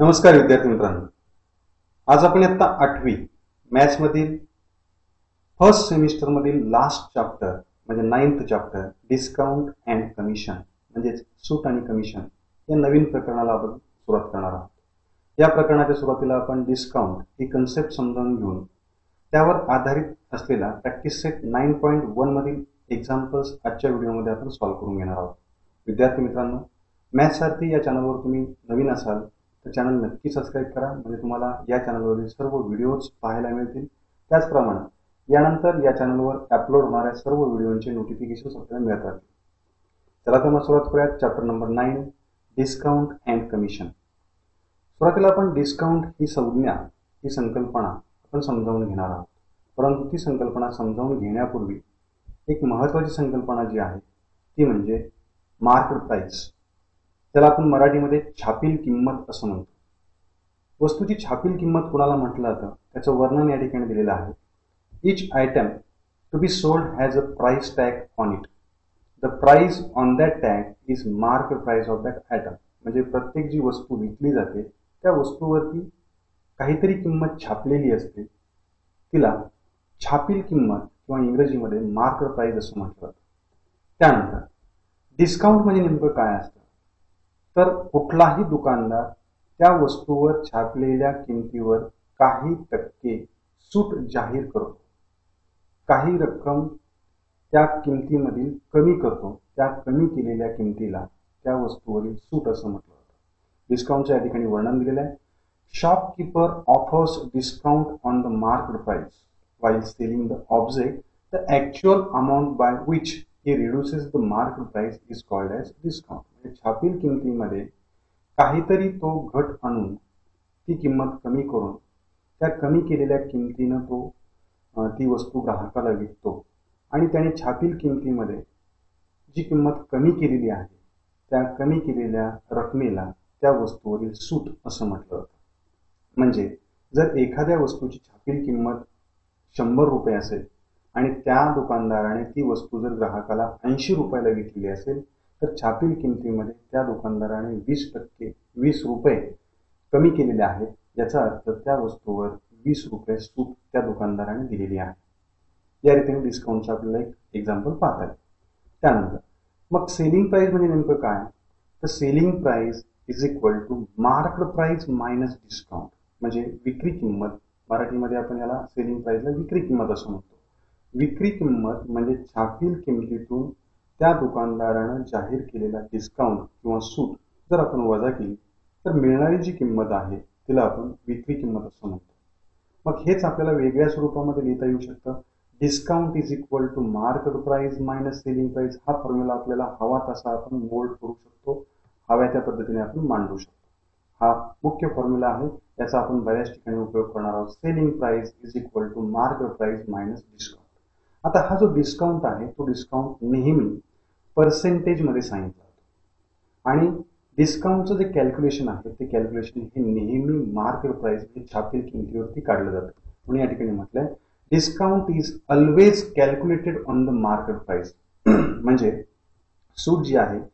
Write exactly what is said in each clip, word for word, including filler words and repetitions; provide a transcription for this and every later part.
नमस्कार विद्यार्थी मित्रांनो, आज आपण इयत्ता आठवी मॅथ्स मधील फर्स्ट सेमिस्टर मधील लास्ट चॅप्टर म्हणजे ninth chapter discount and commission म्हणजे सूट आणि कमिशन या नवीन प्रकरणाला आपण सुरुवात करणार आहोत. या प्रकरणाच्या सुरुवातीला आपण डिस्काउंट ही कन्सेप्ट समजावून घेऊन त्यावर आधारित असलेला practice set nine point one मधील एक्झाम्पल्स आजच्या व्हिडिओमध्ये आपण सॉल्व्ह करून घेणार आहोत. विद्यार्थी मित्रांनो, मॅथ्ससारखी या चॅनलवर तुम्ही नवीन असाल तर चॅनल नक्की सबस्क्राईब करा, म्हणजे तुम्हाला या चॅनलवरील सर्व व्हिडिओज पाहायला मिळतील. त्याचप्रमाणे यानंतर या चॅनलवर अपलोड होणाऱ्या सर्व व्हिडिओचे नोटिफिकेशन आपल्याला मिळत राहतील. चला तर मग सुरुवात करूयात. Chapter number nine, discount and commission. सुरुवातीला आपण डिस्काउंट ही संज्ञा ही संकल्पना आपण समजावून घेणार आहोत. परंतु ती संकल्पना समजावून घेण्यापूर्वी एक महत्त्वाची संकल्पना जी आहे ती म्हणजे मार्केट प्राइस, त्याला आपण मराठीमध्ये छापील किंमत असं म्हणतो. वस्तूची छापील किंमत कुणाला म्हटलं जातं त्याचं वर्णन या ठिकाणी दिलेलं आहे. Each item to be sold has a price tag on it. The price on that tag is market price of that item. म्हणजे प्रत्येक जी वस्तू विकली जाते त्या वस्तूवरती काहीतरी किंमत छापलेली असते, तिला छापील किंमत किंवा इंग्रजीमध्ये मार्केट प्राइस असं म्हटलं जातं. त्यानंतर डिस्काउंट म्हणजे नेमकं काय असतं, तर कुठलाही दुकानदार त्या वस्तूवर छापलेल्या किमतीवर काही टक्के सूट जाहीर करतो, काही रक्कम त्या किमतीमधील कमी करतो. त्या कमी केलेल्या किमतीला त्या वस्तूवरील सूट असं म्हटलं जातं. डिस्काउंटच्या या ठिकाणी वर्णन दिलेलं आहे. Shopkeeper offers discount on the market price while selling the object. The actual amount by which he reduces the market price is called as discount. म्हणजे छापील किमतीमध्ये काहीतरी तो घट आणून ती किंमत कमी करून त्या कमी केलेल्या किमतीनं तो ती वस्तू ग्राहकाला विकतो आणि त्याने छापील किमतीमध्ये जी किंमत कमी केलेली आहे त्या कमी केलेल्या रकमेला त्या वस्तूवरील सूट असं म्हटलं जातं. म्हणजे जर एखाद्या वस्तूची छापील किंमत शंभर रुपये असेल आणि त्या दुकानदाराने ती वस्तू जर ग्राहकाला ऐंशी रुपयाला विकली असेल तर छापील किमतीमध्ये त्या दुकानदाराने वीस टक्के वीस रुपये कमी केलेले आहेत. याचा अर्थ त्या वस्तूवर वीस रुपये सूट त्या दुकानदाराने दिलेली आहे. या रीतीने डिस्काउंटचं आपल्याला एक एक्झाम्पल पाहता येईल. त्यानंतर मग सेलिंग प्राइस म्हणजे नेमकं काय, तर selling price is equal to market price minus discount. म्हणजे विक्री किंमत, मराठीमध्ये आपण याला सेलिंग प्राइसला विक्री किंमत असं म्हणतो. विक्री किंमत म्हणजे छापील किमतीतून त्या दुकानदारानं जाहीर केलेला डिस्काउंट किंवा सूट जर आपण वजा केली तर मिळणारी जी किंमत आहे तिला आपण विक्री किंमत असं म्हणतो. मग हेच आपल्याला वेगळ्या स्वरूपामध्ये लिहिता येऊ शकतं. Discount is equal to market price minus selling price. हा फॉर्म्युला आपल्याला हवा तसा आपण मोल्ड करू शकतो, हव्या त्या पद्धतीने आपण मांडू शकतो. हा मुख्य फॉर्म्युला आहे, याचा आपण बऱ्याच ठिकाणी उपयोग करणार आहोत. Selling price is equal to market price minus discount. आता हा जो डिस्काउंट आहे तो डिस्काउंट नेहमी पर्सेंटेजमध्ये सांगितला जातो आणि डिस्काउंटचं जे कॅल्क्युलेशन आहे ते कॅल्क्युलेशन हे नेहमी मार्केट प्राइस म्हणजे छापील किमतीवरती काढलं जातं. म्हणून या ठिकाणी म्हटलंय discount is always calculated on the market price. म्हणजे सूट जी आहे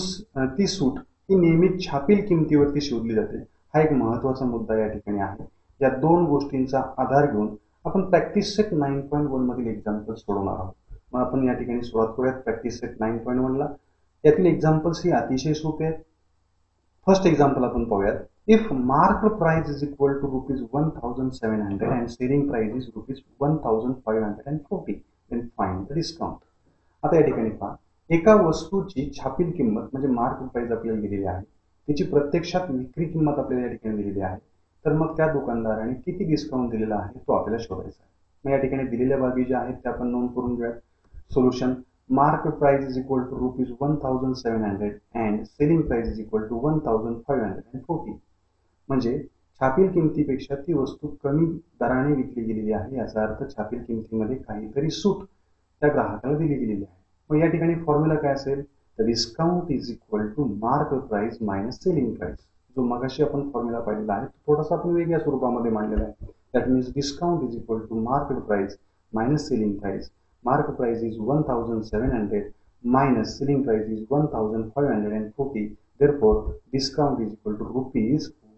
ती सूट ही नेहमी छापील किमतीवरती शोधली जाते. हा एक महत्त्वाचा मुद्दा या ठिकाणी आहे. या दोन गोष्टींचा आधार घेऊन आपण practice set nine point one मधील एक्झाम्पल सोडवणार आहोत. मग आपण या ठिकाणी सुरुवात करूयात प्रॅक्टिस सेट नाईन पॉईंट वनला. यातील एक्झाम्पल्स ही अतिशय सोपे आहेत. फर्स्ट एक्झाम्पल आपण पाहूयात. If market price is equal to rupees one thousand seven hundred and selling price is rupees one thousand five hundred and forty then find the discount. आता या ठिकाणी पहा, एका वस्तूची छापील किंमत म्हणजे मार्केट प्राइस आपल्याला दिलेली आहे, त्याची प्रत्यक्षात विक्री किंमत आपल्याला या ठिकाणी दिलेली आहे. तर मग त्या दुकानदाराने किती डिस्काउंट दिलेला आहे तो आपल्याला शोधायचा आहे. मग या ठिकाणी दिलेल्या बाबी ज्या आहेत त्या आपण नोंद करून घेऊयात. Solution market price is equal to rupees one thousand seven hundred and selling price is equal to one thousand five hundred and forty. म्हणजे छापील किमतीपेक्षा ती वस्तू कमी दराने विकली गेलेली आहे. याचा अर्थ छापील किमतीमध्ये काहीतरी सूट त्या ग्राहकाला दिली गेलेली आहे. मग या ठिकाणी फॉर्म्युला काय असेल, तर discount is equal to market price minus selling price. जो मगाशी आपण फॉर्म्युला पाहिलेला आहे थोडासा आपण वेगळ्या स्वरूपामध्ये मांडलेला आहे. That means discount is equal to market price minus selling price. Market price is one thousand seven hundred minus selling price is one thousand five hundred and forty. Therefore discount is equal to rupees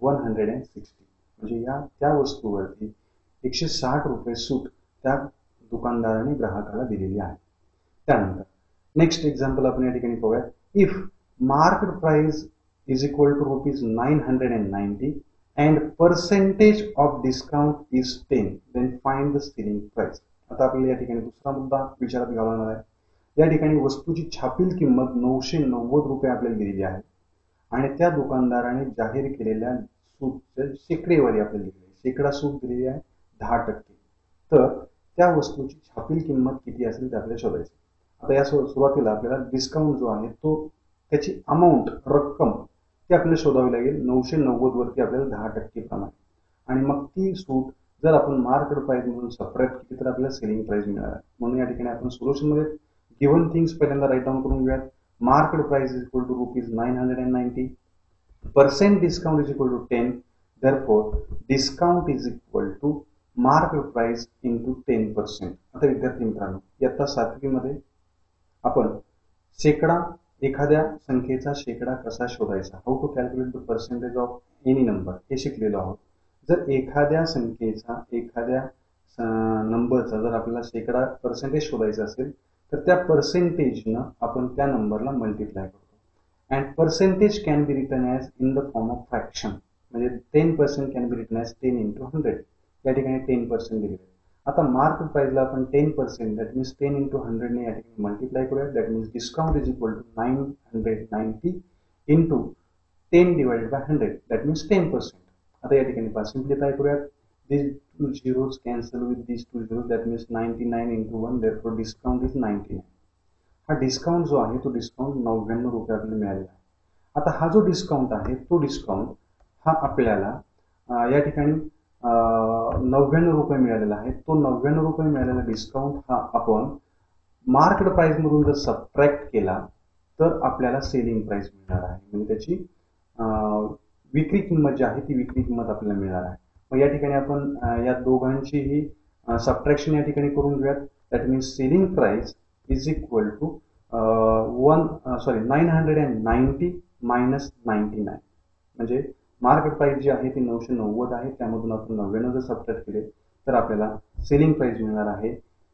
one hundred and sixty, म्हणजे या त्या वस्तूवरती एकशे साठ रुपये सूट त्या दुकानदाराने ग्राहकाला दिलेली आहे. त्यानंतर नेक्स्ट एक्झाम्पल आपण या ठिकाणी पाहूया. If market price is equal to rupees nine hundred and ninety and percentage of discount is ten, then find the selling price. आता आपल्याला या ठिकाणी दुसरा मुद्दा विचारात घ्यावा आहे. या ठिकाणी वस्तूची छापील किंमत नऊशे नव्वद रुपये आपल्याला दिलेली आहे आणि त्या दुकानदाराने जाहीर केलेल्या सूटच्या शेकडेवारी आपल्याला दिलेली आहे. शेकडा सूट दिलेली आहे दहा टक्के. तर त्या वस्तूची छापील किंमत किती असेल ते आपल्याला शोधायची. आता या सुरुवातीला आपल्याला डिस्काउंट जो आहे तो त्याची अमाऊंट रक्कम ती आपल्याला शोधावी लागेल नऊशे नव्वद वरती आपल्याला दहा टक्के प्रमाणे, आणि मग ती सूट जर आपण मार्केट प्राइस म्हणून सबट्रॅक्ट केली तर आपल्याला सेलिंग प्राइस मिळणार आहे. म्हणून या ठिकाणी आपण सोल्युशन मध्ये गिव्हन थिंग्स पहिल्यांदा राईट डाऊन करून घेऊयात. Market price is equal to rupees nine hundred and ninety, percent discount is equal to ten, therefore discount is equal to market price into ten percent. आता विद्यार्थी मित्रांनो, इयत्ता सातवी मध्ये आपण शेकडा एखाद्या संख्येचा शेकडा कसा शोधायचा, how to calculate the percentage of any number हे शिकलेलो आहोत. जर एखाद्या संख्येचा एखाद्या नंबरचा जर आपल्याला शेकडा पर्सेंटेज शोधायचा असेल तर त्या पर्सेंटेजनं आपण त्या नंबरला मल्टिप्लाय करतो. And percentage can be written as in the form of fraction, म्हणजे ten percent can be written as ten into hundred. या ठिकाणी टेन पर्सेंट दिलेले. आता मार्केट प्राइसला आपण ten percent that means ten into हंड्रेडने या ठिकाणी मल्टिप्लाय करूया. That means discount is equal to nine hundred ninety into ten divided by hundred that means ten percent. आता या ठिकाणी पाच सिम्प्लिफाय करूयात. दिस two zeros cancel with this two zeros that means ninety nine into one, therefore discount is ninety nine. हा discount जो आहे तो discount नव्याण्णव रुपये आपल्याला मिळालेला आहे. आता हा जो डिस्काउंट आहे तो डिस्काउंट हा आपल्याला या ठिकाणी नव्याण्णव रुपये मिळालेला आहे. तो नव्याण्णव रुपये मिळालेला डिस्काउंट हा आपण मार्केट प्राइस मधून जर सबट्रॅक्ट केला तर आपल्याला सेलिंग प्राइस मिळणार आहे, म्हणजे त्याची विक्री किंमत जी आहे ती विक्री किंमत आपल्याला मिळणार आहे. मग या ठिकाणी आपण या दोघांचीही सबट्रॅक्शन या ठिकाणी करून घेऊयात. That means selling price is equal to one sorry nine hundred and ninety minus ninety nine, म्हणजे मार्केट प्राइस जी आहे ती नऊशे नव्वद आहे, त्यामधून आपण नव्याण्णव जर सबट्रॅक्ट केले तर आपल्याला सेलिंग प्राइस मिळणार आहे.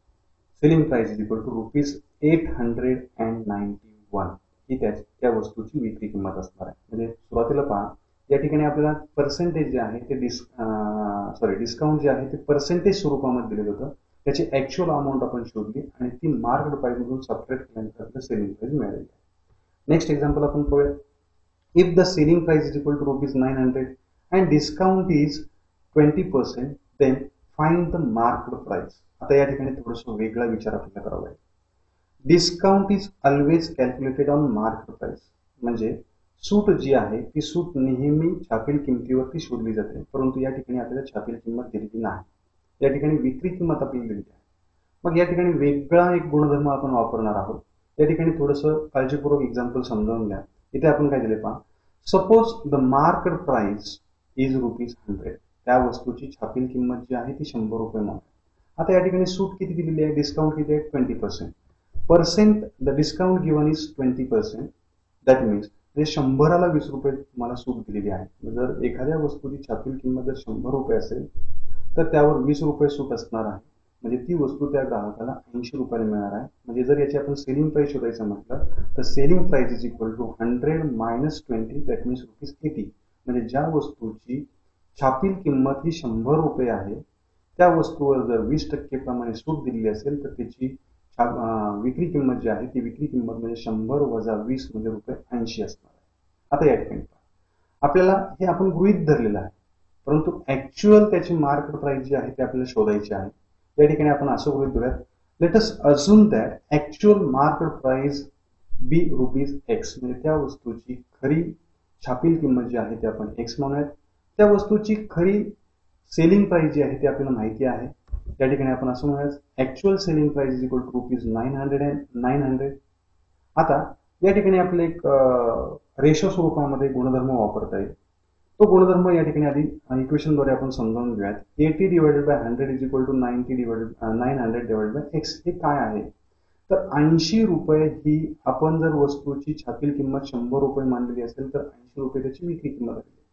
Selling price is equal to rupees eight hundred and ninety one ही त्या त्या वस्तूची विक्री किंमत असणार आहे. म्हणजे सुरुवातीला पहा या ठिकाणी आपल्याला पर्सेंटेज जे आहे ते डिस् सॉरी डिस्काउंट जे आहे ते पर्सेंटेज स्वरूपामध्ये दिलेलं होतं. त्याची ऍक्च्युअल अमाऊंट आपण शोधली आणि ती मार्केट प्राइस मधून सबट्रॅक्ट केल्यानंतर आपल्याला सेलिंग प्राइस मिळालेली आहे. नेक्स्ट एक्झाम्पल आपण पाहूया. If the selling price is equal to rupees nine hundred and discount is twenty percent, then find the market price. आता या ठिकाणी थोडंसं वेगळा विचार आपल्याला करावा आहे. Discount is always calculated on market price, म्हणजे सूट जी आहे ती सूट नेहमी छापील किमतीवरती शोधली जाते, परंतु या ठिकाणी आपल्याला छापील किंमत दिलेली नाही. या ठिकाणी विक्री किंमत आपल्याला दिलेली आहे. मग या ठिकाणी वेगळा एक गुणधर्म आपण वापरणार आहोत. या ठिकाणी थोडंसं काळजीपूर्वक एक्झाम्पल समजावून घ्या. इथे आपण काय दिले पहा. Suppose the market price is rupees hundred, त्या वस्तूची छापील किंमत जी आहे ती शंभर रुपये म्हणून. आता या ठिकाणी सूट किती दिलेली आहे, डिस्काउंट किती आहे, twenty percent. Percent the discount given is twenty percent, that means म्हणजे शंभराला वीस रुपये तुम्हाला सूट दिलेली आहे. जर एखाद्या वस्तूची छापील किंमत जर शंभर रुपये असेल तर त्यावर वीस रुपये सूट असणार आहे, म्हणजे ती वस्तू त्या ग्राहकाला ऐंशी रुपयाला मिळणार आहे. म्हणजे जर याची आपण सेलिंग प्राइस शोधायचं म्हटलं तर selling price is equal to hundred minus twenty that means rupees eighty. म्हणजे ज्या वस्तूची छापील किंमत ही शंभर रुपये आहे त्या वस्तूवर जर वीस टक्के प्रमाणे सूट दिलेली असेल तर त्याची विक्री किंमत जी आहे ती विक्री किंमत म्हणजे शंभर वजा वीस म्हणजे रुपये ऐंशी असणार आहे. आता या ठिकाणी आपल्याला हे आपण गृहीत धरलेलं आहे, परंतु ऍक्च्युअल त्याची मार्केट प्राइस जी आहे ती आपल्याला शोधायची आहे. या ठिकाणी आपण असं गृहीत धरूयात. Let us assume that actual market price be rupees x, म्हणजे त्या वस्तूची खरी छापील किंमत जी आहे ती आपण एक्स म्हणूयात. त्या वस्तूची खरी सेलिंग प्राइस जी आहे ती आपल्याला माहिती आहे. त्या ठिकाणी आपण असं म्हणूयात actual selling price is equal to rupees nine hundred and nine hundred. आता या ठिकाणी आपले एक रेशो स्वरूपामध्ये गुणधर्म वापरता येईल. तो गुणधर्म या ठिकाणी आधी इक्वेशनद्वारे आपण समजावून घेऊयात. Eighty divided by hundred is equal to ninety divided nine hundred divided by x. हे काय आहे तर ऐंशी रुपये ही आपण जर वस्तूची छापील किंमत शंभर रुपये मानलेली असेल तर ऐंशी रुपये त्याची विक्री किंमत आहे.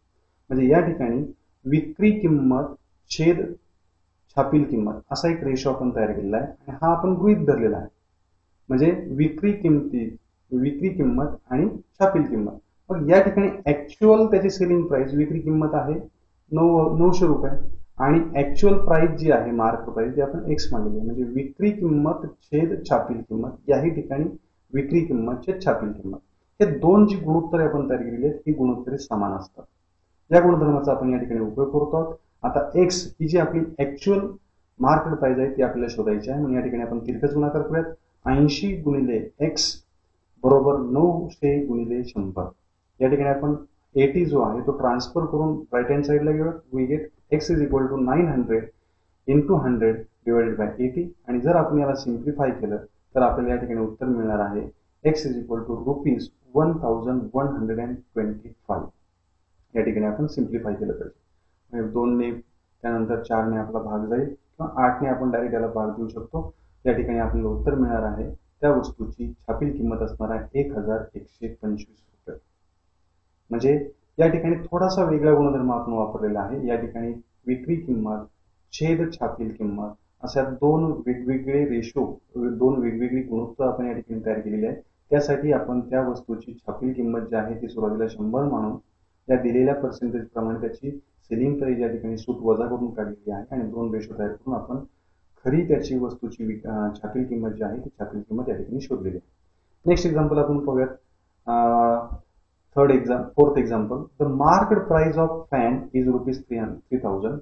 म्हणजे या ठिकाणी विक्री किंमत छेद छापील किंमत असा एक रेशो आपण तयार केलेला आहे आणि हा आपण गृहीत धरलेला आहे. म्हणजे विक्री किंमती विक्री किंमत आणि छापील किंमत. मग या ठिकाणी ऍक्च्युअल त्याची सेलिंग प्राइस विक्री किंमत आहे नऊ नऊशे रुपये आणि ऍक्च्युअल प्राइस जी आहे मार्क प्राइस ती आपण एक्स मानलेली आहे. म्हणजे विक्री किंमत छेद छापील किंमत याही ठिकाणी विक्री किंमत छेद छापील किंमत हे दोन जी गुणोत्तरे आपण तयार केलेली आहेत ही गुणोत्तरे समान असतात. या गुणधर्माचा आपण या ठिकाणी उपयोग करतो आहोत. आता एक्स ही जी आपली ऍक्च्युअल मार्केट प्राइस आहे ती आपल्याला शोधायची आहे. म्हणून या ठिकाणी आपण तिरकस गुणाकार करूयात. ऐंशी गुणिले एक्स बरोबर नऊशे गुणिले शंभर. या ठिकाणी आपण एटी जो आहे तो ट्रान्सफर करून राईट हँड साईडला घेऊया. We get x is equal to nine hundred into hundred divided by eighty. आणि जर आपण याला सिम्प्लिफाय केलं तर आपल्याला या ठिकाणी उत्तर मिळणार आहे x is equal to rupees one thousand one hundred and twenty five. या ठिकाणी आपण सिम्प्लिफाय केलं पाहिजे. दोनने त्यानंतर चारने आपला भाग जाईल किंवा आठने आपण डायरेक्ट याला भाग देऊ शकतो. या ठिकाणी आपल्याला उत्तर मिळणार आहे त्या वस्तूची छापील किंमत असणार आहे एक हजार एकशे पंचवीस रुपये. म्हणजे या ठिकाणी थोडासा वेगळा गुणधर्म आपण वापरलेला आहे. या ठिकाणी विक्री किंमत छेद छापील किंमत अशा दोन वेगवेगळे रेशो दोन वेगवेगळी गुणोत्तर आपण या ठिकाणी तयार केलेली आहे. त्यासाठी आपण त्या वस्तूची छापील किंमत जी आहे ती सुरुवातीला शंभर मानून या दिलेल्या पर्सेंटेज प्रमाणे त्याची सेलिंग प्राइस या ठिकाणी सूट वजा करून काढलेली आहे आणि दोन रेशो तयार करून आपण खरी त्याची वस्तूची छापील किंमत जी आहे ती छापील किंमत या ठिकाणी शोधलेली आहे. नेक्स्ट एक्झाम्पल आपण पाहूयात. Third exam fourth example. The market price of fan is rupees three three thousand.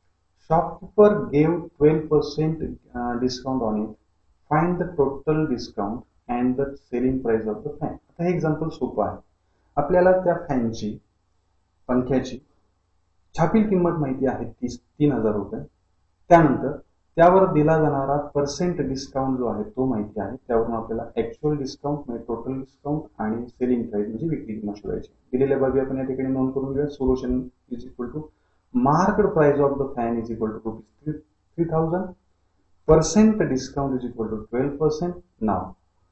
Shopkeeper gave twelve percent discount on it. Find the total discount and the selling price of the fan. आता हे example सोपं आहे. आपल्याला त्या फॅनची पंख्याची छापील किंमत माहिती आहे तीस तीन हजार रुपये. त्यानंतर त्यावर दिला जाणारा पर्सेंट डिस्काउंट जो आहे तो माहिती आहे. त्यावरून आपल्याला ऍक्च्युअल डिस्काउंट म्हणजे टोटल डिस्काउंट आणि सेलिंग प्राइस म्हणजे विक्री किंमत शोधायची. दिलेल्या बाबी आपण या ठिकाणी नोंद करून घेऊया. Solution is equal to market price of the fan is equal to rupees three thousand. Percent discount is equal to twelve percent. Now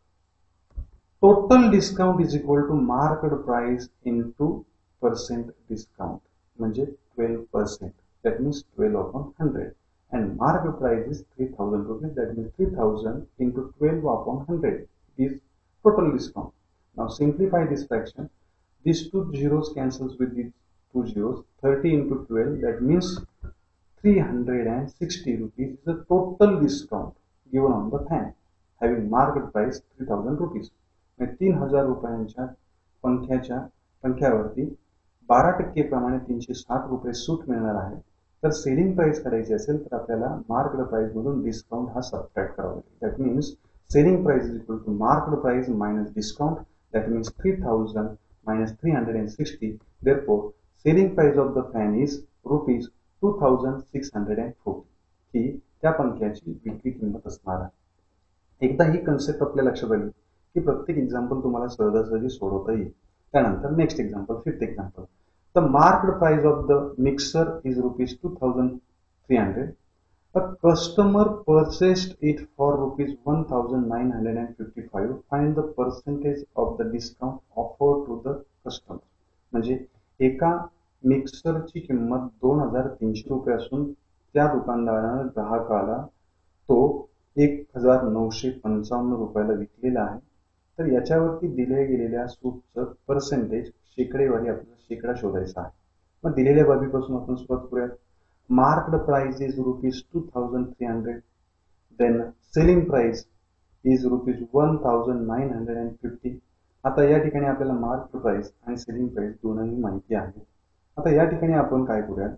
total discount is equal to market price into percent discount म्हणजे twelve percent. That means twelve upon hundred. And market price is three thousand rupees. That means three thousand into twelve upon one hundred is total discount. Now simplify this fraction. These two zeros cancels with these two zeros. thirty into twelve, that means three hundred sixty rupees is the total discount given on the fan, having market price three thousand rupees. तीन हजार रुपयांच्या पंख्याच्या पंख्यावरती बारा टक्के प्रमाणे तीनशे साठ रुपये सूट मिळणार आहे. तर सेलिंग प्राइस करायची असेल तर आपल्याला मार्केट प्राइस मधून डिस्काउंट हा सबट्रॅक्ट करावा लागेल. That means selling price is equal to market price minus discount. That means three thousand minus three hundred and sixty. Therefore selling price of the fan is rupees two thousand six hundred and forty. ही त्या पंख्याची विक्री किंमत असणार आहे. एकदा ही concept आपल्या लक्षात आली की प्रत्येक एक्झाम्पल तुम्हाला सहजासहजी सोडवता येईल. त्यानंतर next example fifth example. The market price of the mixer is rupees two thousand three hundred. A customer purchased it for rupees one thousand nine hundred fifty-five. Find the percentage of the discount offered to the customer. म्हणजे एका मिक्सरची किंमत दोन हजार तीनशे रुपये असून त्या दुकानदाराने ग्राहकाला तो एक हजार नऊशे पंचावन्न रुपयाला विकलेला आहे. तर याच्यावरती दिल्या गेलेल्या सूटचं पर्सेंटेज शेकडेवारी आपल्याला शेकडा शोधायचा आहे. मग दिलेल्या बाबीपासून आपण सुरुवात करूयात. Marked price is rupees two thousand three hundred. Then selling price is rupees one thousand nine hundred and fifty. आता या ठिकाणी आपल्याला मार्क्ड प्राइस आणि सेलिंग प्राइस दोनही माहिती आहे. आता या ठिकाणी आपण काय करूयात,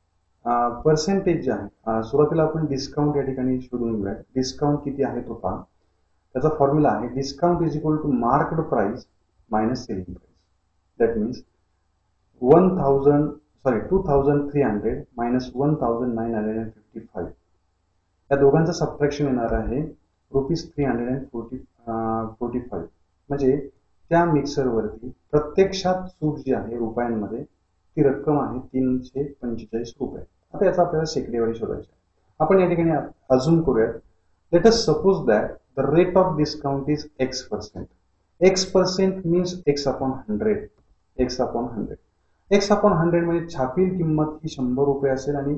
पर्सेंटेज जे आहे सुरुवातीला आपण डिस्काउंट या ठिकाणी शोधून घेऊया. डिस्काउंट किती आहे तो पहा. त्याचा फॉर्म्युला आहे discount is equal to marked price minus selling price. That means one thousand sorry two thousand three hundred minus one thousand nine hundred and fifty five. या दोघांचं सबट्रॅक्शन येणार आहे rupees three hundred and forty forty five. म्हणजे त्या मिक्सरवरती प्रत्यक्षात सूट जी आहे रुपयांमध्ये ती रक्कम आहे तीनशे पंचेचाळीस रुपये. आता याचा आपल्याला शेकडेवारी शोधायची आहे. आपण या ठिकाणी अजून करूयात. Let us suppose that the rate of discount is x percent. X percent means x upon hundred. X upon hundred. X upon hundred म्हणजे छापील किंमत ही शंभर रुपये असेल आणि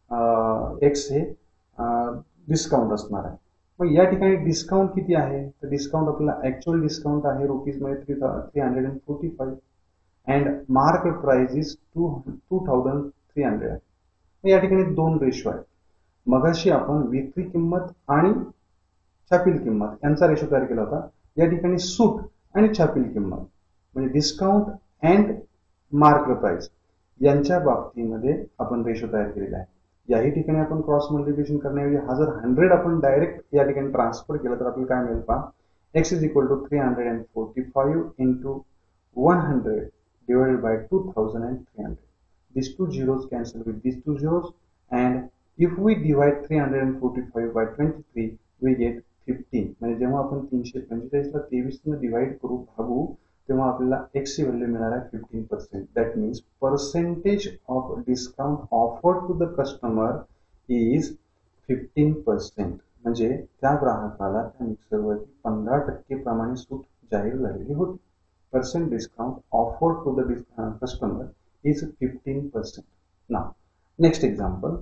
एक्स हे डिस्काउंट असणार आहे. मग या ठिकाणी डिस्काउंट किती आहे, तर डिस्काउंट आपल्याला ऍक्च्युअल डिस्काउंट आहे रुपीज मध्ये three three hundred and forty five and market price is two two thousand three hundred. या ठिकाणी दोन रेशो आहेत. मगाशी आपण विक्री किंमत आणि छापील किंमत यांचा रेशो तयार केला होता. या ठिकाणी सूट आणि छापील किंमत म्हणजे डिस्काउंट अँड मार्केट प्राइस यांच्या बाबतीमध्ये आपण रेशो तयार केलेला आहे. याही ठिकाणी आपण क्रॉस मल्टिप्लिकेशन करण्याऐवजी हा जर हंड्रेड आपण डायरेक्ट या ठिकाणी ट्रान्सफर केलं तर आपल्याला काय मिळेल पहा, x is equal to three hundred and forty five into one hundred divided by two thousand three hundred. These two zeros cancel with these two zeros, and if we divide three hundred forty-five by twenty-three we get fifteen. म्हणजे जेव्हा आपण तीनशे पंचेचाळीस ला तेवीस ने divide करू भागू तेव्हा आपल्याला x ची व्हॅल्यू मिळणार आहे fifteen percent. That means percentage of discount offered to the customer is fifteen percent. म्हणजे त्या ग्राहकाला त्या मिक्सरवरती पंधरा टक्के प्रमाणे सूट जाहीर झालेली होती. Percent discount offered to the uh, customer is fifteen percent. Now, next example.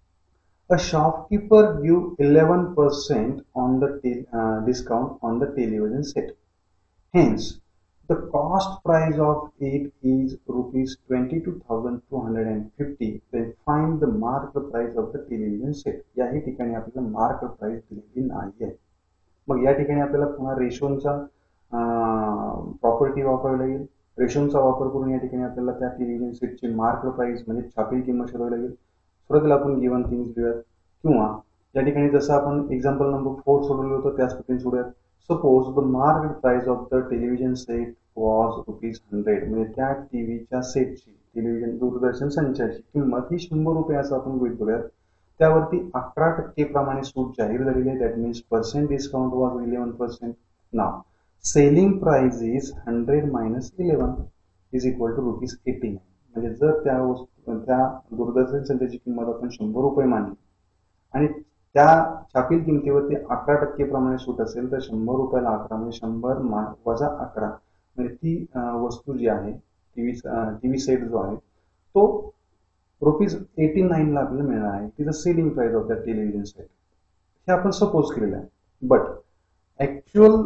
A shopkeeper give eleven percent on the uh, discount on the television set. Hence, the cost price of it is rupees twenty-two thousand two hundred fifty. Then find the market price of the television set. याही ठिकाणी आपल्याला market price दिलेली नाही आहे. मग या ठिकाणी आपल्याला पुन्हा रेशोचा प्रॉपर्टी वापरावी लागेल. रेशोचा वापर करून या ठिकाणी आपल्याला त्या टेलिव्हिजन सेटची मार्केट प्राइस म्हणजे छापील किंमत शोधावी लागेल. सुरुवातीला आपण गिवन थिंग्स लिहूयात किंवा या ठिकाणी जसं आपण एक्झाम्पल नंबर फोर सोडवलं होतं त्याच पद्धतीने सोडूयात. Suppose the market price of the television set was rupees hundred. म्हणजे त्या टीव्हीच्या सेटची टेलिव्हिजन दूरदर्शन संचाची किंमत ही शंभर रुपये असं आपण गृहीत करूयात. त्यावरती अकरा टक्के प्रमाणे सूट जाहीर झालेली आहे. That means percent discount was eleven percent. Now selling price is hundred minus eleven is equal to rupees eighty nine. म्हणजे जर त्या वस्तू त्या दूरदर्शन संचाची किंमत आपण शंभर रुपये मानली आणि त्या छापील किमतीवरती अकरा टक्के प्रमाणे सूट असेल तर शंभर रुपयाला अकरा म्हणजे शंभर वजा अकरा म्हणजे ती वस्तू जी आहे टीव्ही टीव्ही सेट जो आहे तो रुपीज एटी नाईन ला आपल्याला मिळणार आहे. ती the selling price of that television set हे आपण सपोज केलेलं आहे. बट ऍक्च्युअल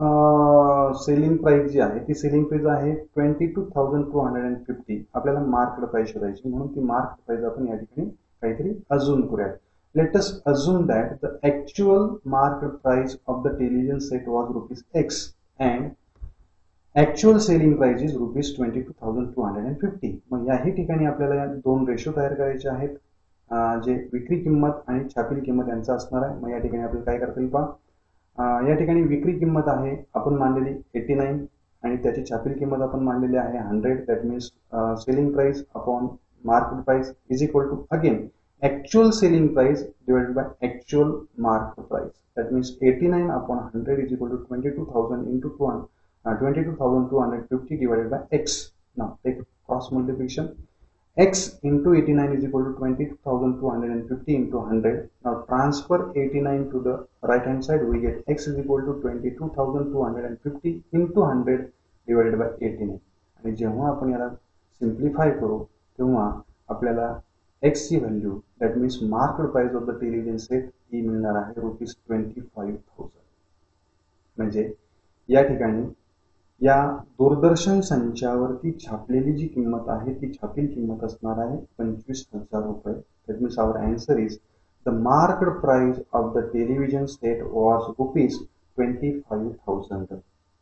सेलिंग प्राइस जी आहे ती सेलिंग प्राइस आहे twenty two thousand two hundred and fifty. आपल्याला मार्केट प्राइस शोधायची म्हणून ती मार्केट प्राइस आपण या ठिकाणी काहीतरी अज्यूम करूयात. Let us assume that the actual market price of the television set was rupees x and actual selling price is rupees twenty two thousand two hundred and fifty. मग याही ठिकाणी आपल्याला दोन रेशो तयार करायचे आहेत जे विक्री किंमत आणि छापील किंमत यांचा असणार आहे. मग या ठिकाणी आपल्याला काय करता येईल पहा, या ठिकाणी विक्री किंमत आहे आपण मांडलेली एटी नाईन आणि त्याची छापील किंमत आपण मांडलेली आहे hundred. That means selling price upon market price is equal to again actual selling price divided by actual market price. That means eighty nine upon hundred is equal to twenty two thousand into two twenty two thousand two hundred fifty divided by x. Now take cross multiplication. X into eighty-nine is equal to twenty-two thousand two hundred fifty into one hundred. Now transfer eighty-nine to the right hand side. We get X is equal to twenty-two thousand two hundred fifty into one hundred divided by eighty-nine. आणि जेव्हा आपण याला simplify करू तेव्हा आपल्याला X ची value that means market price of the television set ही मिळणार आहे रुपीज ट्वेंटी फाईव्ह थाउजंड. म्हणजे या ठिकाणी या दूरदर्शन संचावरती छापलेली जी किंमत आहे ती छापील किंमत असणार आहे पंचवीस हजार रुपये. That means our answer is the market price of the television set was rupees twenty five thousand.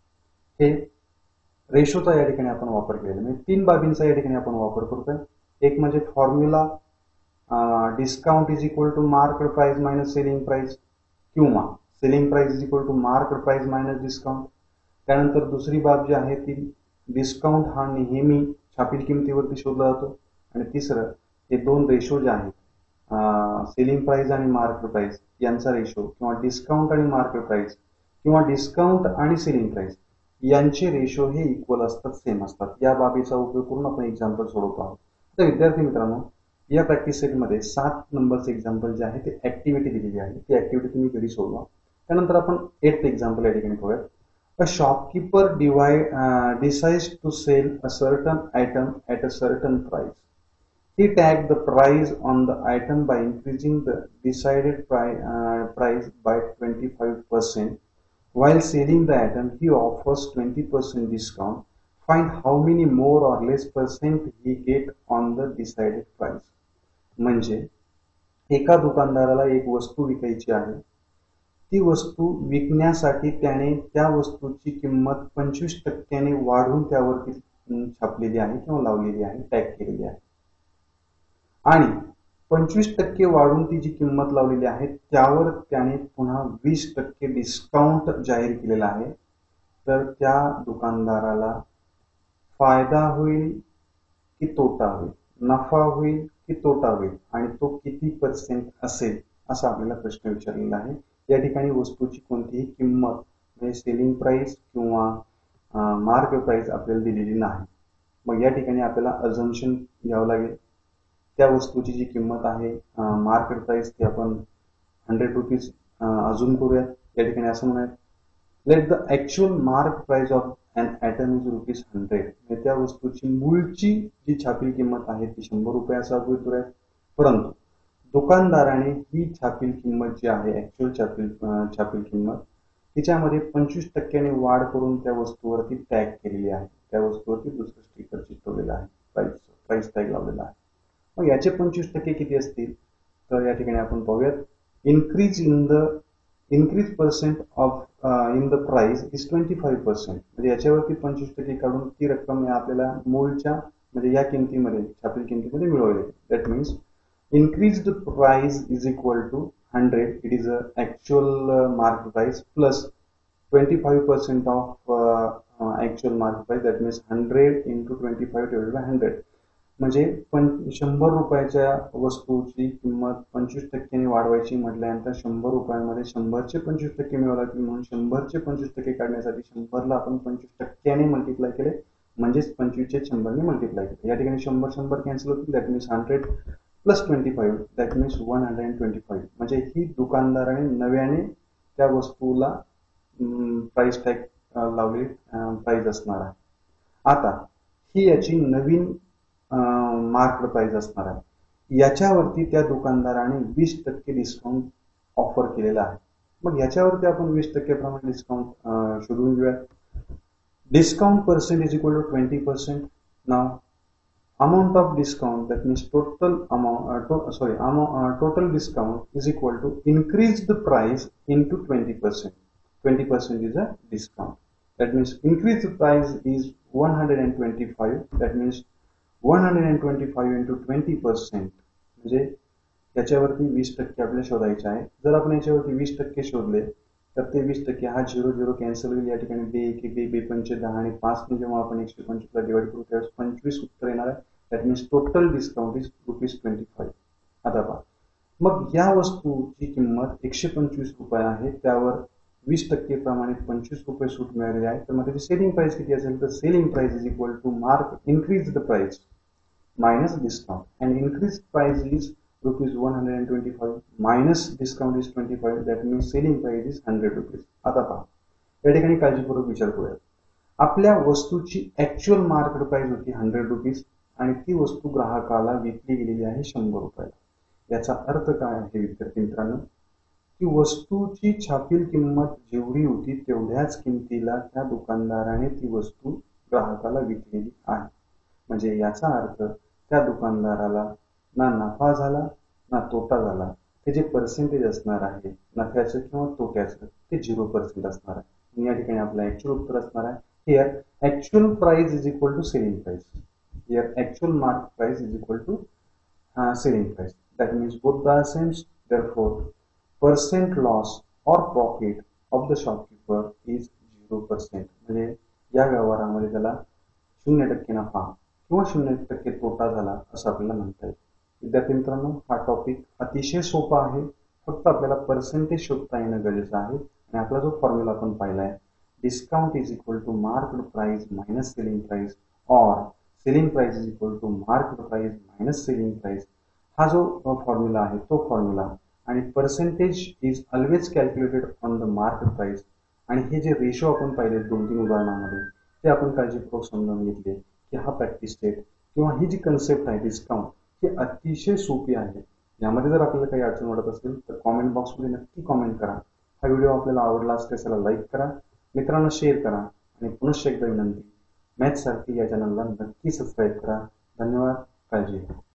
हे रेशोचा या ठिकाणी आपण वापर केलेला म्हणजे तीन बाबींचा या ठिकाणी आपण वापर करतोय. एक म्हणजे formula discount is equal to market price minus selling price किंवा selling price is equal to market price minus discount. त्यानंतर दुसरी बाब जी आहे ती डिस्काउंट हा नेहमी छापील किमतीवरती शोधला जातो. आणि तिसरं हे दोन रेशो जे आहेत सेलिंग प्राइस आणि मार्केट प्राइस यांचा रेशो किंवा डिस्काउंट आणि मार्केट प्राइस किंवा डिस्काउंट आणि सेलिंग प्राइस यांचे रेशो हे इक्वल असतात, सेम असतात. या बाबीचा उपयोग करून आपण एक्झाम्पल सोडवतो आहोत. तर विद्यार्थी मित्रांनो या प्रॅक्टिस सेटमध्ये सात नंबरचे एक्झाम्पल जे आहे ते ऍक्टिव्हिटी दिलेली आहे. ती ऍक्टिव्हिटी तुम्ही घरी सोडवा. त्यानंतर आपण एट एक्झाम्पल या ठिकाणी पाहूयात. A shopkeeper divide, uh, decides to sell a certain item at a certain price. He tagged the price on the item by increasing the decided pri- uh, price by twenty-five percent. While selling the item, he offers twenty percent discount. Find how many more or less percent he get on the decided price. म्हणजे एका दुकानदाराला एक वस्तू विकायची आहे. ती वस्तू विकण्यासाठी त्याने त्या वस्तूची किंमत पंचवीस टक्क्याने वाढवून त्यावरती छापलेली आहे किंवा लावलेली आहे, टॅग केलेली आहे. आणि पंचवीस टक्के वाढून ती जी किंमत लावलेली आहे त्यावर त्याने पुन्हा वीस टक्के डिस्काउंट जाहीर केलेला आहे. तर त्या दुकानदाराला फायदा होईल की तोटा होईल, नफा होईल की तोटा होईल आणि तो किती पर्सेंट असेल असा आपल्याला प्रश्न विचारलेला आहे. या ठिकाणी वस्तूची कोणतीही किंमत म्हणजे सेलिंग प्राइस किंवा मार्क प्राइस आपल्याला दिलेली नाही. मग या ठिकाणी आपल्याला अझम्पशन घ्यावं लागेल. त्या वस्तूची जी किंमत आहे मार्केट प्राइस ती आपण हंड्रेड रुपीज अजून करूयात. या ठिकाणी असं म्हणूयात, let the actual mark price of an item is rupees hundred. म्हणजे त्या वस्तूची मूळची जी छापील किंमत आहे ती शंभर रुपये असा करूयात. परंतु दुकानदाराने ही छापील किंमत जी आहे ऍक्च्युअल छापील छापील किंमत तिच्यामध्ये पंचवीस टक्क्याने वाढ करून त्या वस्तूवरती टॅग केलेली आहे. त्या वस्तूवरती दुसरं स्टिकर चिटकवलेलं आहे, प्राइस प्राइस टॅग लावलेला आहे. मग याचे पंचवीस टक्के किती असतील तर या ठिकाणी आपण पाहूयात. Increase in the increase percent of in the price is twenty five percent. म्हणजे याच्यावरती पंचवीस टक्के काढून ती रक्कम आपल्याला मूळच्या म्हणजे या किमतीमध्ये छापील किमतीमध्ये मिळवली. That means increased price is equal to one hundred. It is a actual uh, market price plus twenty-five percent of uh, uh, actual market price. That means one hundred into twenty-five divided by one hundred. म्हणजे शंभर रुपयाच्या वस्तूची किंमत पंचवीस टक्क्यांनी वाढवायची म्हटल्यानंतर शंभर रुपयांमध्ये शंभरचे पंचवीस टक्के मिळावं लागतील. म्हणून शंभरचे पंचवीस टक्के काढण्यासाठी शंभरला आपण पंचवीस टक्क्याने मल्टिप्लाय केले म्हणजेच पंचवीसचे शंभरने मल्टिप्लाय केले. या ठिकाणी शंभर शंभर कॅन्सल होतील. That means hundred plus twenty five that means one hundred and twenty five. म्हणजे ही दुकानदाराने नव्याने त्या वस्तूला प्राइस टॅग लावली प्राइस असणार आहे. आता ही याची नवीन मार्केट प्राइस असणार आहे. याच्यावरती त्या दुकानदाराने वीस टक्के डिस्काउंट ऑफर केलेला आहे. मग याच्यावरती आपण वीस टक्के प्रमाणे डिस्काउंट शोधून घेऊया. Discount percent is equal to twenty percent. नाव amount of discount, that means total amount uh, to, sorry amount, uh, total discount is equal to increase the price into twenty percent. twenty percent is a discount. That means increase the price is one hundred twenty-five. That means one hundred twenty-five into twenty percent म्हणजे याच्यावरती वीस टक्के आपल्याला शोधायचे आहे. जर आपण याच्यावरती वीस टक्के शोधले तर ते वीस टक्के हा झिरो झिरो कॅन्सल होईल. या ठिकाणी बे एक बे बे पंचे दहा आणि पाच ने जेव्हा आपण एकशे पंचवीसला डिवाइड करू त्यावेळेस पंचवीस उत्तर येणार आहे. That means total discount is rupees twenty five. आता पहा, मग या वस्तूची किंमत एकशे पंचवीस रुपये आहे, त्यावर वीस टक्के प्रमाणे पंचवीस रुपये सूट मिळालेली आहे. तर मग त्याची सेलिंग प्राइस किती असेल तर selling price is equal to mark increase the price minus discount and increase price is rupees one hundred and twenty five minus discount is twenty five. That means selling price is hundred rupees. आता पहा, या ठिकाणी काळजीपूर्वक विचार करूया. आपल्या वस्तूची actual market price होती हंड्रेड रुपीज आणि ती वस्तू ग्राहकाला विकली गेलेली आहे शंभर रुपयाला. याचा अर्थ काय आहे विद्यार्थी मित्रांनो, की वस्तूची छापील किंमत जेवढी होती तेवढ्याच किमतीला त्या दुकानदाराने ती वस्तू ग्राहकाला विकलेली आहे. म्हणजे याचा अर्थ त्या दुकानदाराला ना नफा झाला ना तोटा झाला. ते जे पर्सेंटेज असणार आहे नफ्याचं किंवा तोट्याचं ते झिरो पर्सेंट असणार आहे. या ठिकाणी आपलं ऍक्च्युअल उत्तर असणार आहे here actual price is equal to selling price. Here actual market price is equal to uh, selling price. That means both the same. Therefore, percent loss or profit of the shopkeeper is zero percent. म्हणजे या व्यवहारामध्ये त्याला शून्य टक्के नफा किंवा शून्य टक्के तोटा झाला असं आपल्याला म्हणता येईल. विद्यार्थी मित्रांनो, हा टॉपिक अतिशय सोपा आहे. फक्त आपल्याला पर्सेंटेज शोधता येणं गरजेचं आहे. आणि आपला जो फॉर्म्युला आपण पाहिला आहे, discount is equal to market price minus selling price और selling price is equal to market price minus selling price, हा जो फॉर्म्युला आहे तो फॉर्म्युला. आणि percentage is always calculated on the market price आणि हे जे रेशो आपण पाहिले दोन तीन उदाहरणांमध्ये ते आपण काळजीपूर्वक समजावून घेतले की हा प्रॅक्टिस सेट किंवा ही जी कन्सेप्ट आहे डिस्काउंट ही अतिशय सोपी आहे. यामध्ये जर आपल्याला काही अडचण वाटत असेल तर कॉमेंट बॉक्समध्ये नक्की कॉमेंट करा. हा व्हिडिओ आपल्याला आवडला असेल त्याला लाईक करा, मित्रांना शेअर करा आणि पुनश्च एकदा विनंती, मॅथ्स सारखी या चॅनलला नक्की सबस्क्राईब करा. धन्यवाद. काळजी घ्या.